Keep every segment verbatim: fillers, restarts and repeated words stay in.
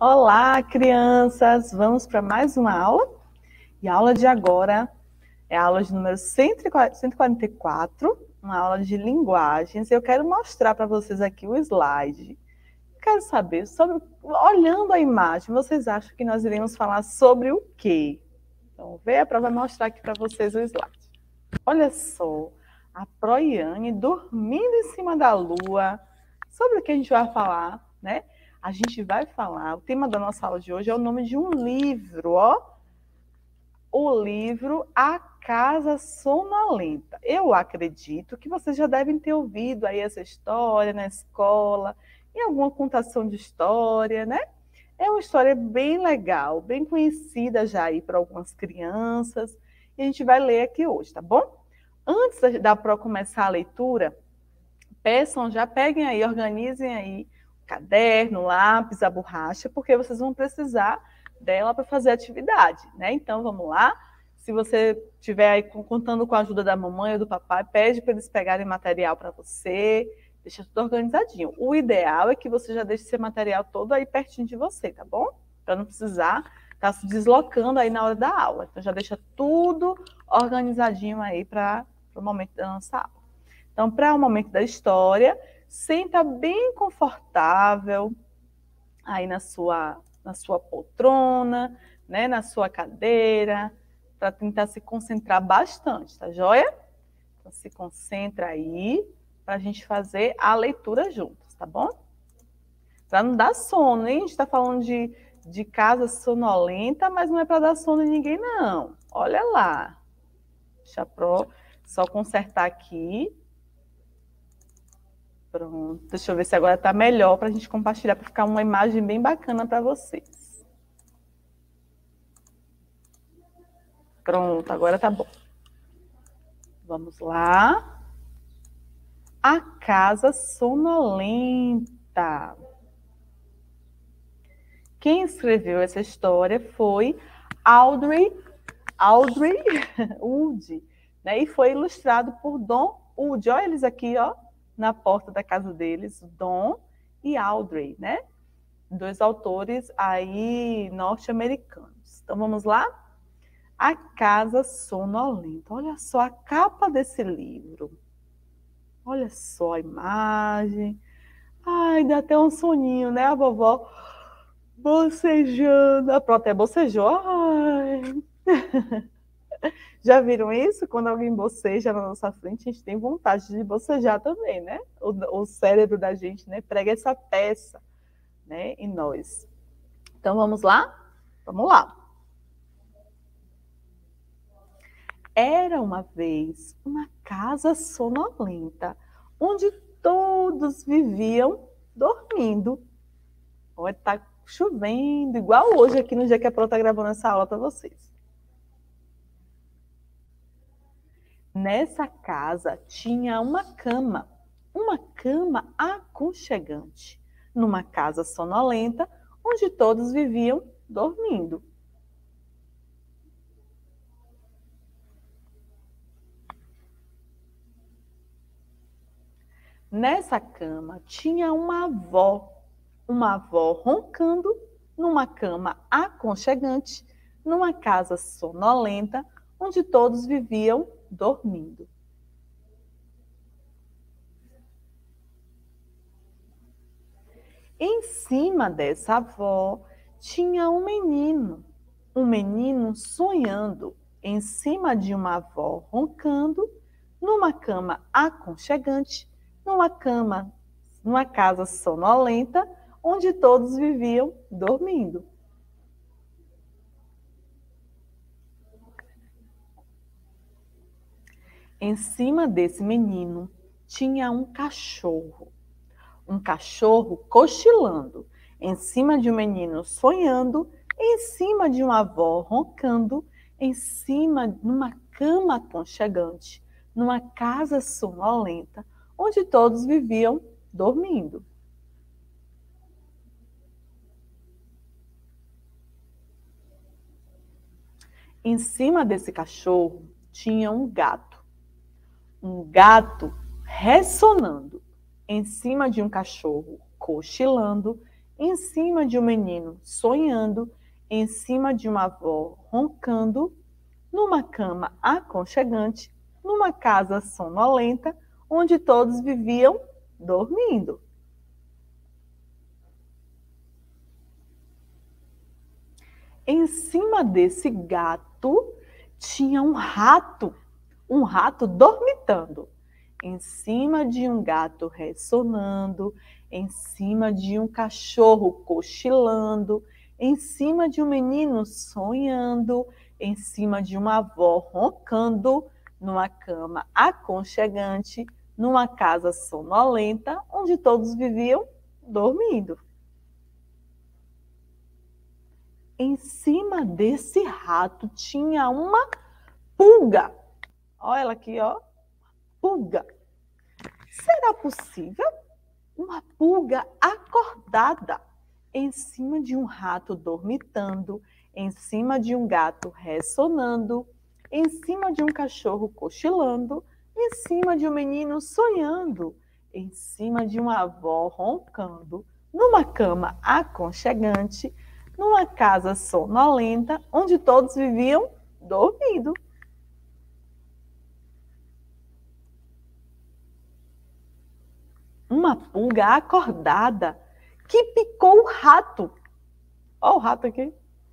Olá, crianças! Vamos para mais uma aula? E a aula de agora é a aula de número cento e quarenta e quatro, uma aula de linguagens. Eu quero mostrar para vocês aqui o slide. Quero saber, sobre, olhando a imagem, vocês acham que nós iremos falar sobre o quê? Então, veja para mostrar aqui para vocês o slide. Olha só, a Proiane dormindo em cima da lua. Sobre o que a gente vai falar, né? A gente vai falar, o tema da nossa aula de hoje é o nome de um livro, ó. O livro A Casa Sonolenta. Eu acredito que vocês já devem ter ouvido aí essa história na escola, em alguma contação de história, né? É uma história bem legal, bem conhecida já aí para algumas crianças, e a gente vai ler aqui hoje, tá bom? Antes da Pro começar a leitura, peçam, já peguem aí, organizem aí o caderno, o lápis, a borracha, porque vocês vão precisar dela para fazer a atividade, né? Então, vamos lá. Se você estiver aí contando com a ajuda da mamãe ou do papai, pede para eles pegarem material para você, deixa tudo organizadinho. O ideal é que você já deixe esse material todo aí pertinho de você, tá bom? Para não precisar estar se deslocando aí na hora da aula. Então, já deixa tudo organizadinho aí para o momento da nossa aula. Então, para o momento da história, senta bem confortável aí na sua, na sua poltrona, né, na sua cadeira, para tentar se concentrar bastante, tá joia? Então, se concentra aí para a gente fazer a leitura juntos, tá bom? Para não dar sono, hein? A gente está falando de, de casa sonolenta, mas não é para dar sono em ninguém, não. Olha lá. Deixa eu só consertar aqui. Pronto, deixa eu ver se agora está melhor para a gente compartilhar, para ficar uma imagem bem bacana para vocês. Pronto, agora tá bom. Vamos lá. A Casa Sonolenta. Quem escreveu essa história foi Audrey, Audrey Wood, né? E foi ilustrado por Don Wood. Olha eles aqui, ó, na porta da casa deles, Don e Audrey, né? Dois autores aí norte-americanos. Então, vamos lá? A Casa Sonolenta. Olha só a capa desse livro. Olha só a imagem. Ai, dá até um soninho, né? A vovó bocejando. A Pro até bocejou. Ai. Já viram isso? Quando alguém boceja na nossa frente, a gente tem vontade de bocejar também, né? O, o cérebro da gente, né, prega essa peça, né, em nós. Então, vamos lá? Vamos lá. Era uma vez uma casa sonolenta, onde todos viviam dormindo. Olha, tá chovendo, igual hoje aqui no dia que a Pro tá gravando essa aula para vocês. Nessa casa tinha uma cama, uma cama aconchegante, numa casa sonolenta, onde todos viviam dormindo. Nessa cama tinha uma avó, uma avó roncando, numa cama aconchegante, numa casa sonolenta, onde todos viviam dormindo. Em cima dessa avó tinha um menino, um menino sonhando, em cima de uma avó roncando, numa cama aconchegante, numa cama, numa casa sonolenta, onde todos viviam dormindo. Em cima desse menino tinha um cachorro, um cachorro cochilando, em cima de um menino sonhando, em cima de uma avó roncando, em cima de uma cama aconchegante, numa casa sonolenta, onde todos viviam dormindo. Em cima desse cachorro tinha um gato, um gato ressonando, em cima de um cachorro cochilando, em cima de um menino sonhando, em cima de uma avó roncando, numa cama aconchegante, numa casa sonolenta, onde todos viviam dormindo. Em cima desse gato tinha um rato, um rato dormitando. Em cima de um gato ressonando, em cima de um cachorro cochilando, em cima de um menino sonhando, em cima de uma avó roncando, numa cama aconchegante, numa casa sonolenta, onde todos viviam dormindo. Em cima desse rato tinha uma pulga. Olha ela aqui, ó. Pulga. Será possível uma pulga acordada em cima de um rato dormitando, em cima de um gato ressonando, em cima de um cachorro cochilando, em cima de um menino sonhando, em cima de uma avó roncando, numa cama aconchegante, numa casa sonolenta, onde todos viviam dormindo. Uma pulga acordada que picou o rato. Olha o rato aqui.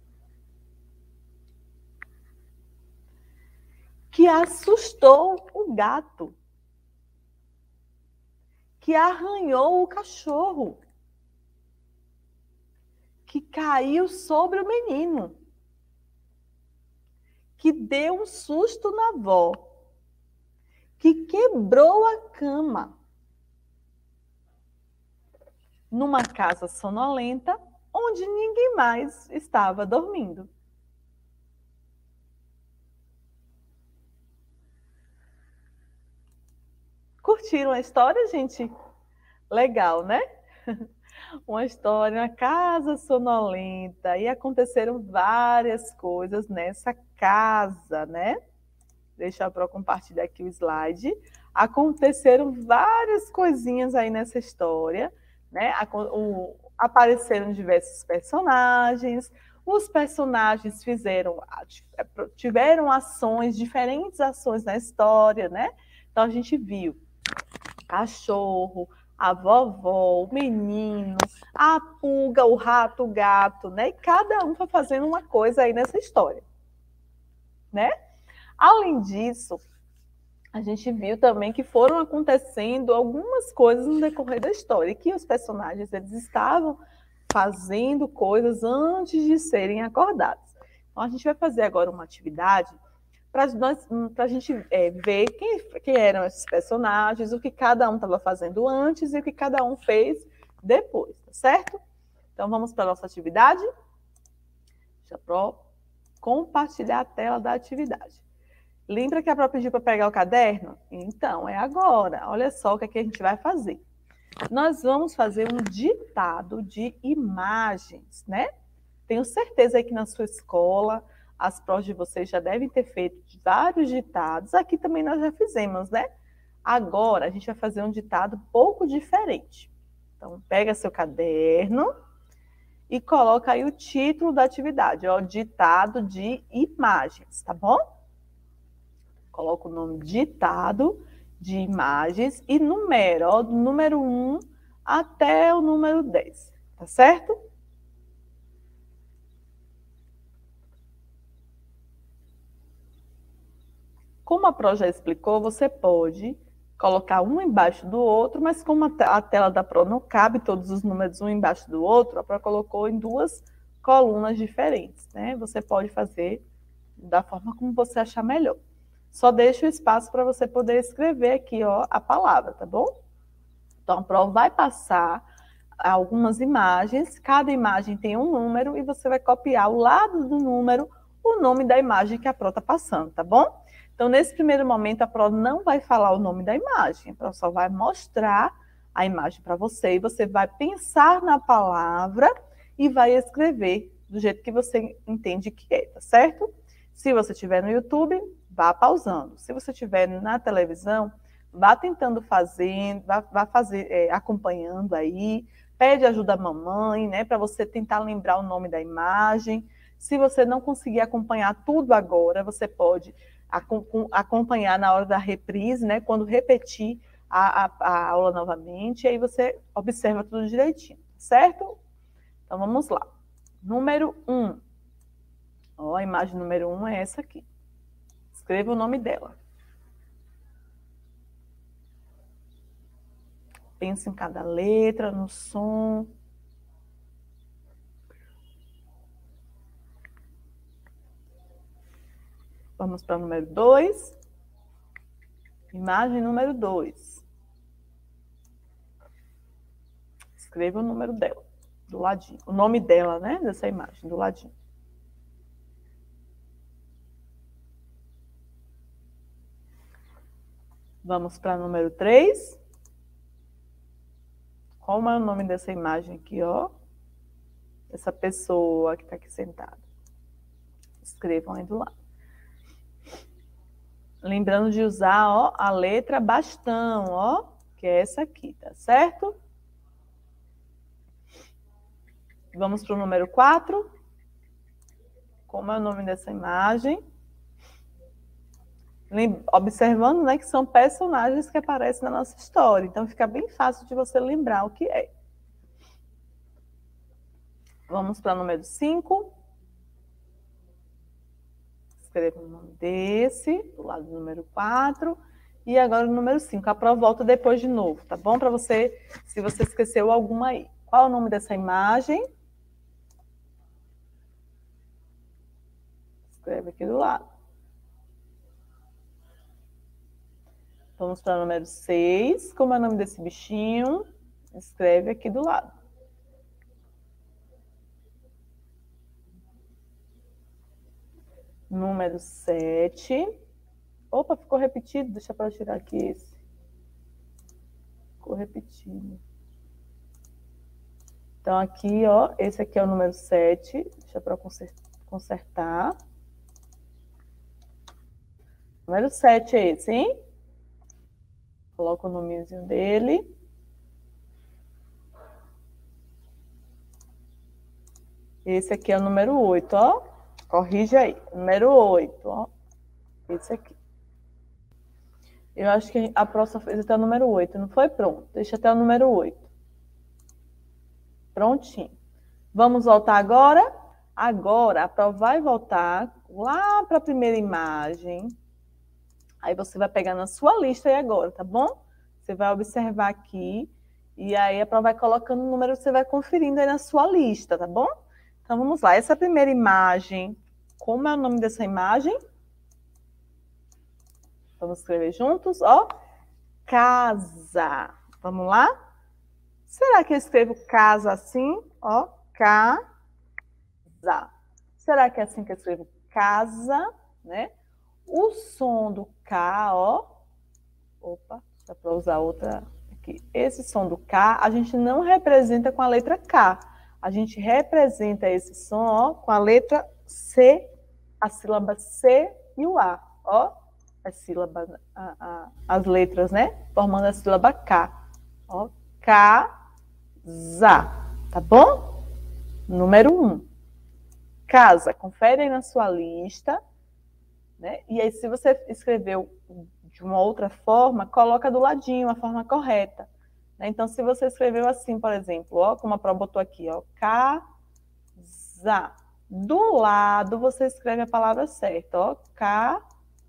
Que assustou o gato. Que arranhou o cachorro. Que caiu sobre o menino. Que deu um susto na avó. Que quebrou a cama. Numa casa sonolenta, onde ninguém mais estava dormindo. Curtiram a história, gente? Legal, né? Uma história, uma casa sonolenta, e aconteceram várias coisas nessa casa, né? Deixa eu compartilhar aqui o slide. Aconteceram várias coisinhas aí nessa história, né? O, apareceram diversos personagens, os personagens fizeram, tiveram ações, diferentes ações na história, né? Então a gente viu cachorro, a vovó, o menino, a pulga, o rato, o gato, né? E cada um foi fazendo uma coisa aí nessa história, né? Além disso, a gente viu também que foram acontecendo algumas coisas no decorrer da história, que os personagens eles estavam fazendo coisas antes de serem acordados. Então, a gente vai fazer agora uma atividade para a gente é, ver quem, quem eram esses personagens, o que cada um estava fazendo antes e o que cada um fez depois, tá certo? Então, vamos para a nossa atividade. Deixa eu compartilhar a tela da atividade. Lembra que a Pró pediu para pegar o caderno? Então, é agora. Olha só o que, é que a gente vai fazer. Nós vamos fazer um ditado de imagens, né? Tenho certeza aí que na sua escola, as prós de vocês já devem ter feito vários ditados. Aqui também nós já fizemos, né? Agora, a gente vai fazer um ditado um pouco diferente. Então, pega seu caderno e coloca aí o título da atividade, ó, ditado de imagens, tá bom? Coloca o nome ditado de imagens e numero, ó, do número um até o número dez, tá certo? Como a Pró já explicou, você pode colocar um embaixo do outro, mas como a tela da Pró não cabe todos os números um embaixo do outro, a Pró colocou em duas colunas diferentes, né? Você pode fazer da forma como você achar melhor. Só deixa o espaço para você poder escrever aqui, ó, a palavra, tá bom? Então, a Pró vai passar algumas imagens, cada imagem tem um número e você vai copiar ao lado do número o nome da imagem que a Pró está passando, tá bom? Então, nesse primeiro momento, a Pró não vai falar o nome da imagem, a Pró só vai mostrar a imagem para você e você vai pensar na palavra e vai escrever do jeito que você entende que é, tá certo? Se você estiver no YouTube, vá pausando. Se você estiver na televisão, vá tentando fazer, vá, vá fazer, é, acompanhando aí, pede ajuda à mamãe, né, para você tentar lembrar o nome da imagem. Se você não conseguir acompanhar tudo agora, você pode acompanhar na hora da reprise, né, quando repetir a, a, a aula novamente, e aí você observa tudo direitinho, certo? Então, vamos lá. Número um. Ó, a imagem número um é essa aqui. Escreva o nome dela. Pense em cada letra, no som. Vamos para o número dois. Imagem número dois. Escreva o número dela, do ladinho. O nome dela, né? Dessa imagem, do ladinho. Vamos para o número três. Qual é o nome dessa imagem aqui, ó? Essa pessoa que está aqui sentada. Escrevam aí do lado. Lembrando de usar, ó, a letra bastão, ó, que é essa aqui, tá certo? Vamos para o número quatro. Como é o nome dessa imagem? Observando, né, que são personagens que aparecem na nossa história. Então, fica bem fácil de você lembrar o que é. Vamos para o número cinco. Escreva o nome desse, do lado do número quatro. E agora o número cinco. A prova volta depois de novo, tá bom? Para você, se você esqueceu alguma aí. Qual é o nome dessa imagem? Escreve aqui do lado. Vamos para o número seis. Como é o nome desse bichinho? Escreve aqui do lado. Número sete. Opa, ficou repetido. Deixa eu tirar aqui esse. Ficou repetido. Então, aqui, ó, esse aqui é o número sete. Deixa eu consertar. Número sete é esse, hein? Coloca o nomezinho dele. Esse aqui é o número oito, ó. Corrige aí. Número oito, ó. Esse aqui. Eu acho que a próxima fez até o número oito, não foi? Pronto. Deixa até o número oito. Prontinho. Vamos voltar agora? Agora, a prova vai voltar lá para a primeira imagem. Aí você vai pegar na sua lista aí agora, tá bom? Você vai observar aqui. E aí a prova vai colocando o número, você vai conferindo aí na sua lista, tá bom? Então vamos lá. Essa primeira imagem, como é o nome dessa imagem? Vamos escrever juntos, ó. Casa. Vamos lá? Será que eu escrevo casa assim? Ó, casa. Será que é assim que eu escrevo casa, né? O som do K, ó. Opa, dá para usar outra aqui. Esse som do K, a gente não representa com a letra K. A gente representa esse som, ó, com a letra C, a sílaba C e o A, ó. As sílabas, a, a, as letras, né? Formando a sílaba K. Ó, casa, tá bom? Número um. Casa, confere aí na sua lista, né? E aí, se você escreveu de uma outra forma, coloca do ladinho a forma correta. Né? Então, se você escreveu assim, por exemplo, ó, como a prova botou aqui, ó, casa. Do lado, você escreve a palavra certa, ó, casa.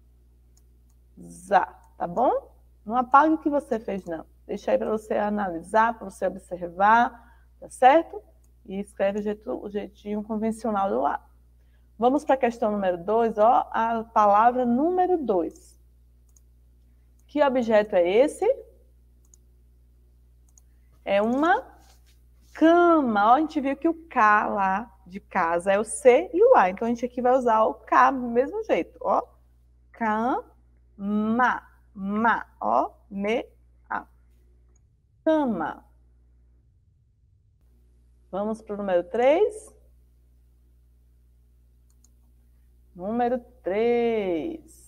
Tá bom? Não apague o que você fez, não. Deixa aí para você analisar, para você observar, tá certo? E escreve o, jeito, o jeitinho convencional do lado. Vamos para a questão número dois, ó, a palavra número dois. Que objeto é esse? É uma cama. Ó, a gente viu que o K lá de casa é o C e o A. Então, a gente aqui vai usar o K do mesmo jeito. Ó, cama, ma, ó, me, a. Cama. Vamos para o número três. Número três.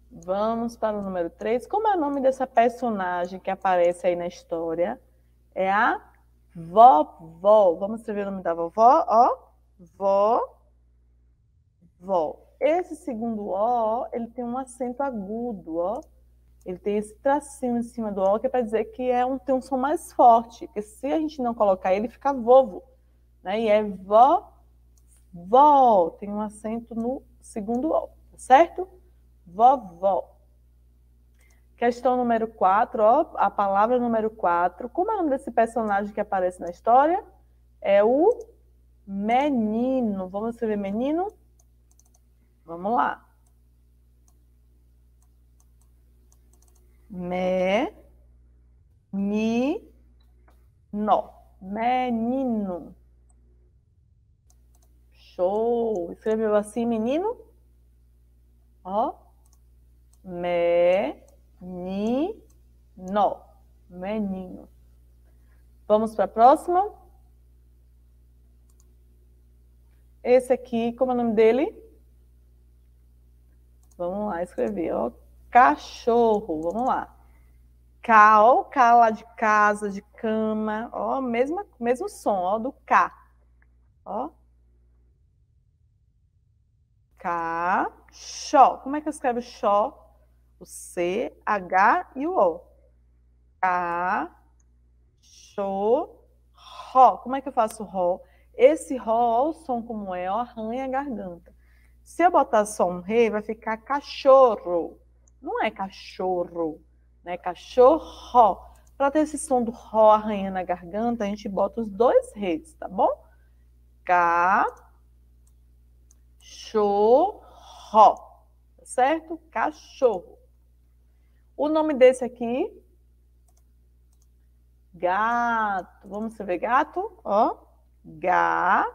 Vamos para o número três. Como é o nome dessa personagem que aparece aí na história? É a vovó. Vamos escrever o nome da vovó? Ó, vó, vó. Esse segundo O, ele tem um acento agudo, ó. Ele tem esse tracinho em cima do O, que é para dizer que é um, tem um som mais forte. Porque se a gente não colocar ele, fica vovo. Né? E é vó, vó. Tem um acento no segundo O, tá certo? Vovó. Questão número quatro, ó, a palavra número quatro. Como é o nome desse personagem que aparece na história? É o menino. Vamos escrever menino? Vamos lá. Me, ni, no. Menino. Show. Escreveu assim, menino? Ó. Me, ni, no. Menino. Vamos para a próxima? Esse aqui, como é o nome dele? Vamos lá escrever, ó. Cachorro, vamos lá. K, ó, o K lá de casa, de cama, ó, mesmo, mesmo som, ó, do K. Ó. Cachó. Como é que eu escrevo xó? O C, H e o O. Cachorro. Como é que eu faço ró? Esse ró, ó, o som como é, ó, arranha a garganta. Se eu botar só um rei, vai ficar cachorro. Não é cachorro, né? Cachorro. Para ter esse som do ró arranhando a garganta, a gente bota os dois reis, tá bom? Cachorro. Tá certo? Cachorro. O nome desse aqui? Gato. Vamos escrever gato? Ó. Gato.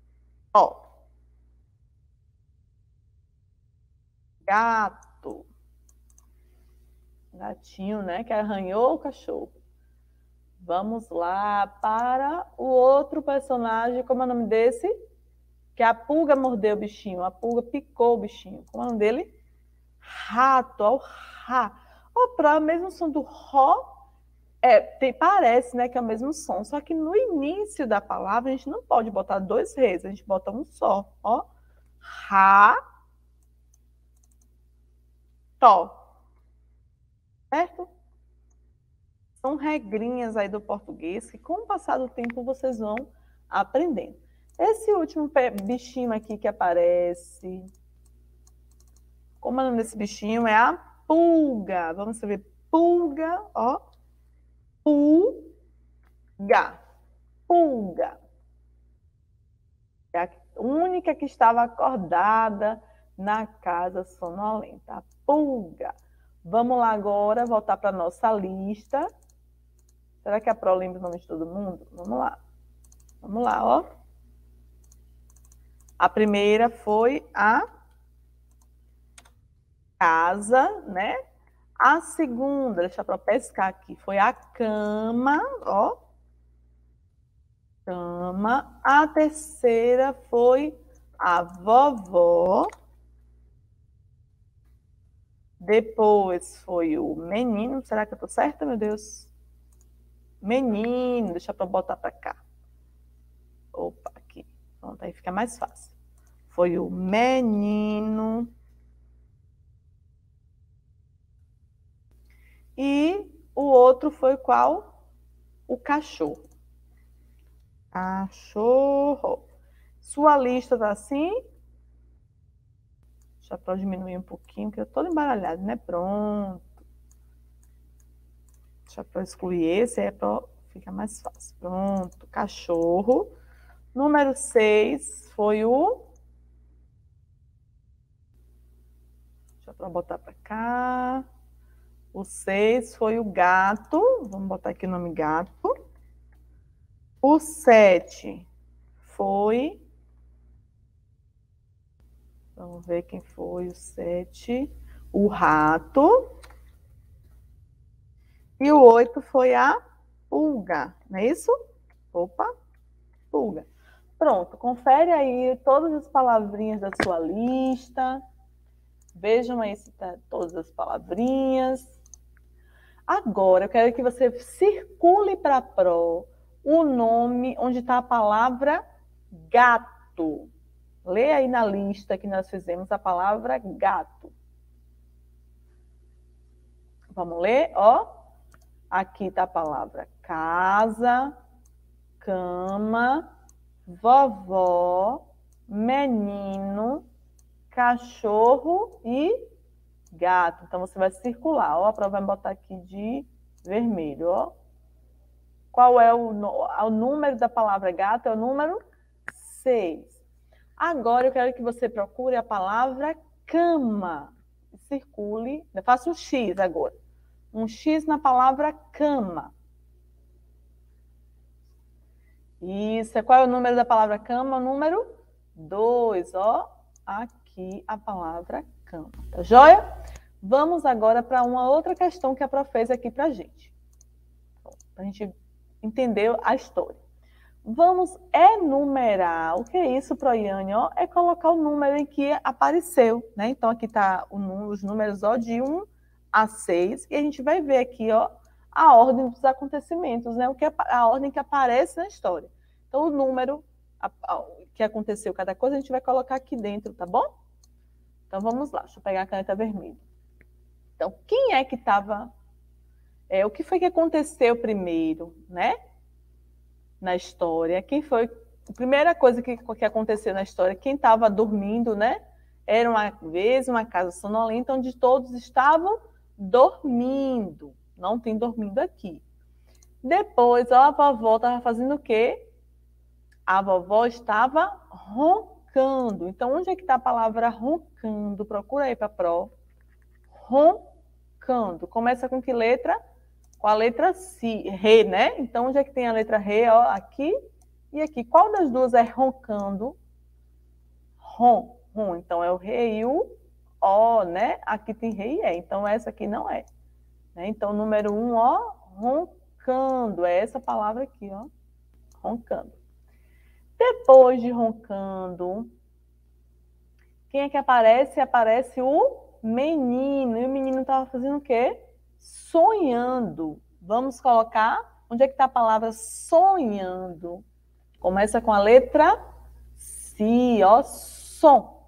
Gato. Gatinho, né? Que arranhou o cachorro. Vamos lá para o outro personagem. Como é o nome desse? Que a pulga mordeu o bichinho. A pulga picou o bichinho. Como é o nome dele? Rato. Ó, o rá. Ó, para o mesmo som do ró, é, tem, parece, né, que é o mesmo som. Só que no início da palavra, a gente não pode botar dois reis. A gente bota um só. Ó. Rato. Certo? São regrinhas aí do português que, com o passar do tempo, vocês vão aprendendo. Esse último bichinho aqui que aparece, como é o nome desse bichinho? É a pulga. Vamos escrever pulga, ó. Pulga. Pulga. É a única que estava acordada na casa sonolenta. A pulga. Vamos lá agora, voltar para a nossa lista. Será que a Pro lembra o nome de todo mundo? Vamos lá. Vamos lá, ó. A primeira foi a casa, né? A segunda, deixa eu pescar aqui, foi a cama, ó. Cama. A terceira foi a vovó. Depois foi o menino. Será que eu tô certa, meu Deus? Menino, deixa eu botar para cá. Opa, aqui. Pronto, aí fica mais fácil. Foi o menino. E o outro foi qual? O cachorro. Cachorro. Sua lista tá assim? Deixa eu diminuir um pouquinho, porque eu tô embaralhada, né? Pronto. Deixa eu excluir esse, é para ficar mais fácil. Pronto, cachorro. Número seis foi o... Deixa eu botar para cá. O seis foi o gato. Vamos botar aqui o nome gato. O sete foi... Vamos ver quem foi o sete. O rato. E o oito foi a pulga, não é isso? Opa, pulga. Pronto, confere aí todas as palavrinhas da sua lista. Vejam aí se tá todas as palavrinhas. Agora, eu quero que você circule para a Pro o nome onde está a palavra gato. Lê aí na lista que nós fizemos a palavra gato. Vamos ler, ó. Aqui está a palavra casa, cama, vovó, menino, cachorro e gato. Então, você vai circular, ó. A Pro vai botar aqui de vermelho, ó. Qual é o, o número da palavra gato? É o número seis. Agora, eu quero que você procure a palavra cama. Circule, faça um X agora. Um X na palavra cama. Isso. Qual é o número da palavra cama? O número dois, ó. Aqui a palavra cama. Tá joia? Vamos agora para uma outra questão que a Pro fez aqui para a gente. Para a gente entender a história. Vamos enumerar. O que é isso, Proiane? Ó, é colocar o número em que apareceu, né? Então, aqui está os números ó, de um a seis, e a gente vai ver aqui ó, a ordem dos acontecimentos, né? O que é a ordem que aparece na história. Então, o número a, a, que aconteceu cada coisa, a gente vai colocar aqui dentro, tá bom? Então, vamos lá. Deixa eu pegar a caneta vermelha. Então, quem é que estava... É, o que foi que aconteceu primeiro, né? Na história. Quem foi... A primeira coisa que, que aconteceu na história, quem estava dormindo, né? Era uma vez uma casa sonolenta onde todos estavam dormindo. Não tem dormindo aqui. Depois, ó, a vovó estava fazendo o quê? A vovó estava roncando. Então, onde é que está a palavra roncando? Procura aí para a Pro. Roncando. Começa com que letra? Com a letra si, Ré, né? Então, onde é que tem a letra Ré? Ó, aqui e aqui. Qual das duas é roncando? Rom, rom. Então, é o Ré e o O, né? Aqui tem Ré e É. Então, essa aqui não é. Né? Então, número um, ó, roncando. É essa palavra aqui, ó. Roncando. Depois de roncando, quem é que aparece? Aparece o menino. E o menino estava fazendo o quê? Sonhando. Vamos colocar... Onde é que está a palavra sonhando? Começa com a letra Si, ó. Som.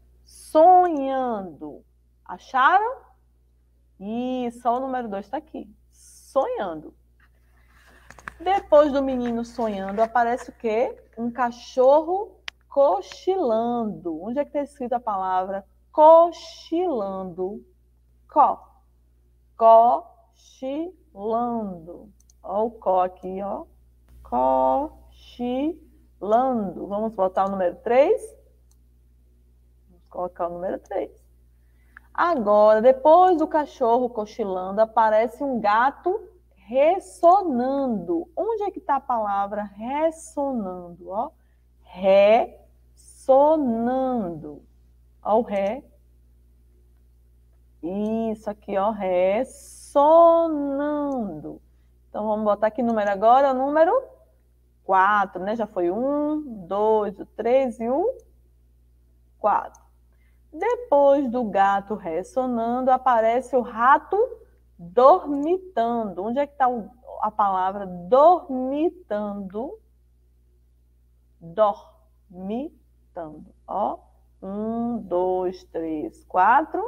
Sonhando. Acharam? Isso, ó, o número dois está aqui. Sonhando. Depois do menino sonhando, aparece o quê? Um cachorro cochilando. Onde é que está escrito a palavra cochilando? Co. Cochilando. Ó o có aqui, ó. Cochilando. Vamos botar o número três? Vamos colocar o número três. Agora, depois do cachorro cochilando, aparece um gato ressonando. Onde é que está a palavra ressonando? Ó, ressonando. Ó o ré. Isso aqui, ó, ressonando. Então, vamos botar aqui número agora, o número quatro, né? Já foi um, dois, o três e o quatro. Depois do gato ressonando, aparece o rato dormitando. Onde é que está a palavra dormitando? Dormitando. Ó, um, dois, três, quatro,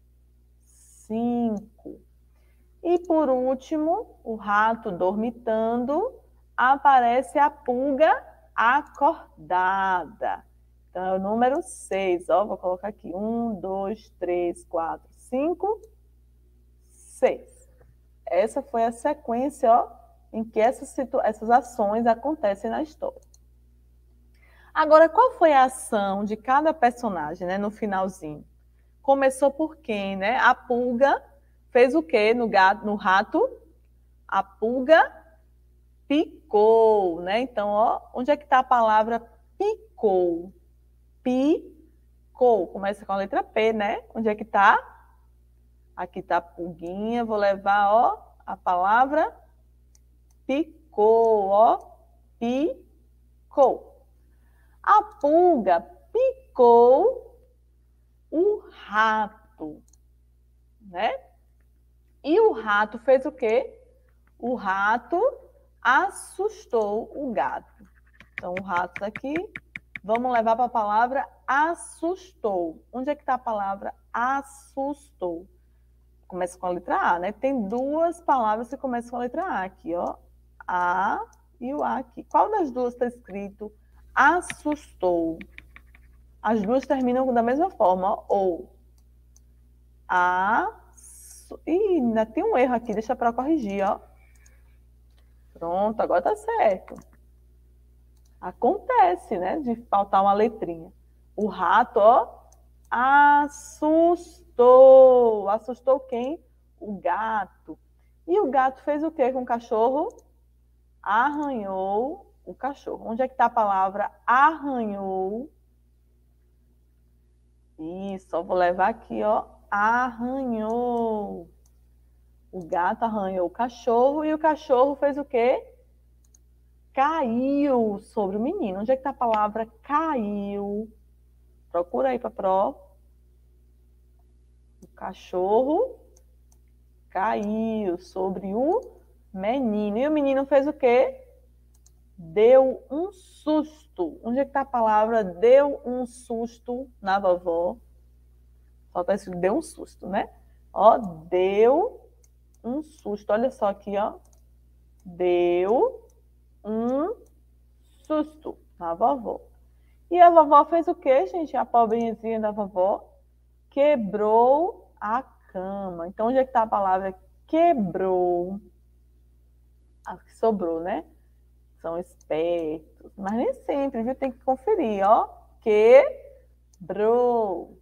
cinco. E por último, o rato dormitando, aparece a pulga acordada. Então, é o número seis. Ó, vou colocar aqui. um, dois, três, quatro, cinco, seis. Essa foi a sequência, ó, em que essas, essas ações acontecem na história. Agora, qual foi a ação de cada personagem, né, no finalzinho? Começou por quem, né? A pulga fez o quê no gato, no rato? A pulga picou, né? Então, ó, onde é que está a palavra picou? Picou. Começa com a letra P, né? Onde é que está? Aqui está a pulguinha. Vou levar, ó, a palavra picou, ó. Picou. A pulga picou o rato. gato, né? E o rato fez o quê? O rato assustou o gato. Então, o rato aqui, vamos levar para a palavra assustou. Onde é que está a palavra assustou? Começa com a letra A, né? Tem duas palavras que começam com a letra A aqui, ó. A e o A aqui. Qual das duas está escrito assustou? As duas terminam da mesma forma, ó. Ou. A. Ih, ainda tem um erro aqui, deixa para corrigir, ó. Pronto, agora tá certo. Acontece, né? De faltar uma letrinha. O rato, ó, assustou. Assustou quem? O gato. E o gato fez o quê com o cachorro? Arranhou o cachorro. Onde é que está a palavra arranhou? Isso, eu vou levar aqui, ó. Arranhou. O gato arranhou o cachorro e o cachorro fez o quê? Caiu sobre o menino. Onde é que está a palavra caiu? Procura aí para Pro. O cachorro caiu sobre o menino. E o menino fez o quê? Deu um susto. Onde é que está a palavra deu um susto na vovó? Só está escrito deu um susto, né? Ó, deu um susto. Olha só aqui, ó. Deu um susto na vovó. E a vovó fez o quê, gente? A pobrezinha da vovó quebrou a cama. Então, onde é que está a palavra quebrou? A que sobrou, né? São espertos. Mas nem sempre, viu? Tem que conferir, ó. Quebrou.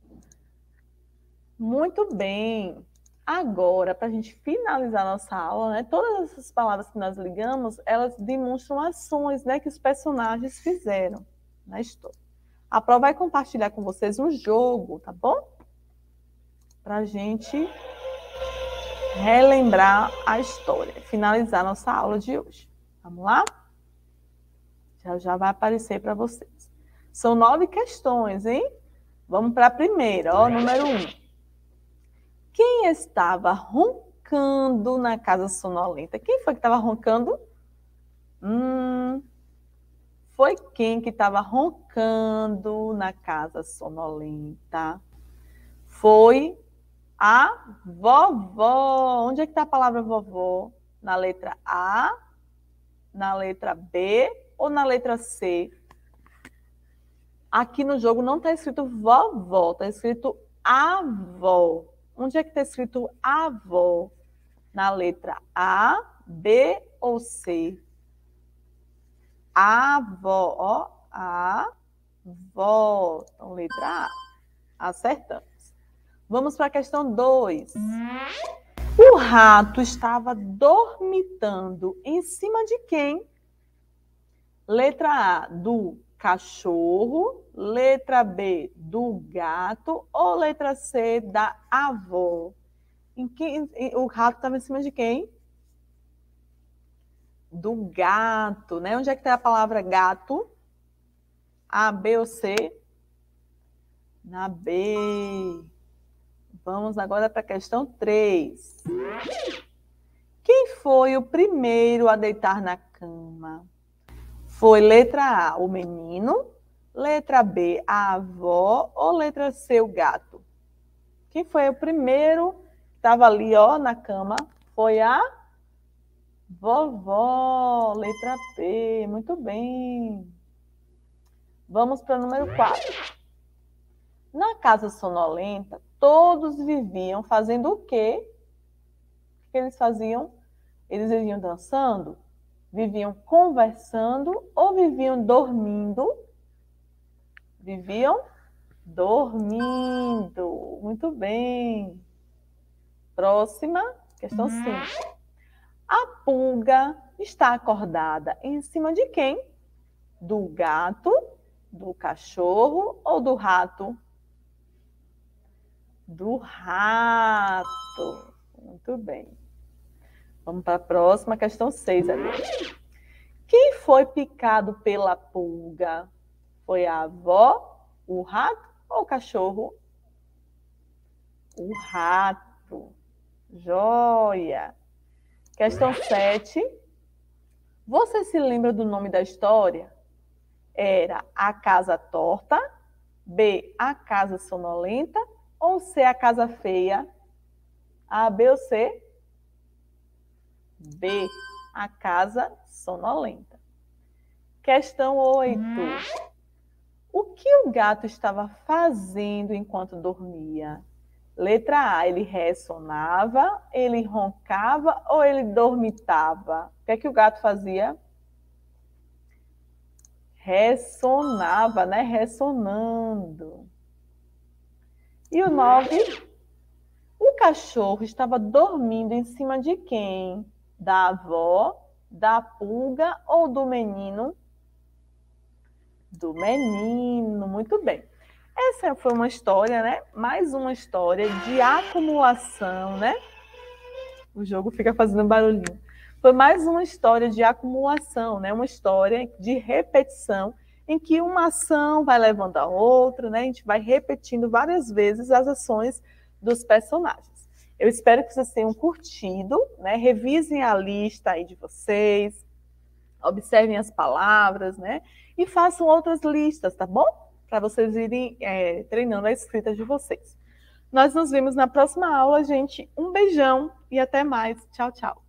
Muito bem. Agora, para a gente finalizar nossa aula, né, todas essas palavras que nós ligamos, elas demonstram ações, né, que os personagens fizeram na história. A Pro vai compartilhar com vocês um jogo, tá bom? Para a gente relembrar a história, finalizar nossa aula de hoje. Vamos lá? Já já vai aparecer para vocês. São nove questões, hein? Vamos para a primeira, ó, número um. Quem estava roncando na casa sonolenta? Quem foi que estava roncando? Hum, foi quem que estava roncando na casa sonolenta? Foi a vovó. Onde é que está a palavra vovó? Na letra A, na letra B ou na letra C? Aqui no jogo não está escrito vovó, está escrito avó. Onde é que está escrito avó? Na letra A, B ou C? Avó, ó, avó. Então, letra A. Acertamos. Vamos para a questão dois. O rato estava dormitando em cima de quem? Letra A, do cachorro, letra B, do gato ou letra C, da avó? Em quem, o rato estava em cima de quem? Do gato, né? Onde é que tem a palavra gato? A, B ou C? Na B. Vamos agora para a questão três. Quem foi o primeiro a deitar na cama? Foi letra A, o menino, letra B, a avó ou letra C, o gato? Quem foi o primeiro que estava ali, ó, na cama? Foi a vovó, letra B. Muito bem. Vamos para o número quatro. Na casa sonolenta, todos viviam fazendo o quê? O que eles faziam? Eles viviam dançando? Viviam conversando ou viviam dormindo? Viviam dormindo. Muito bem. Próxima, questão cinco. A pulga está acordada em cima de quem? Do gato, do cachorro ou do rato? Do rato. Muito bem. Vamos para a próxima, questão seis agora. Quem foi picado pela pulga? Foi a avó, o rato ou o cachorro? O rato. Joia. Questão sete. Você se lembra do nome da história? Era A Casa Torta, B, A Casa Sonolenta ou C, A Casa Feia? A, B ou C? B, A Casa Sonolenta. Questão oito. O que o gato estava fazendo enquanto dormia? Letra A, ele ressonava, ele roncava ou ele dormitava? O que é que o gato fazia? Ressonava, né? Ressonando. E o nove, o cachorro estava dormindo em cima de quem? Da avó, da pulga ou do menino? Do menino, muito bem. Essa foi uma história, né? Mais uma história de acumulação, né? O jogo fica fazendo barulhinho. Foi mais uma história de acumulação, né? Uma história de repetição, em que uma ação vai levando a outra, né? A gente vai repetindo várias vezes as ações dos personagens. Eu espero que vocês tenham curtido, né? Revisem a lista aí de vocês, observem as palavras, né? E façam outras listas, tá bom? Para vocês irem é, treinando a escrita de vocês. Nós nos vemos na próxima aula, gente. Um beijão e até mais. Tchau, tchau.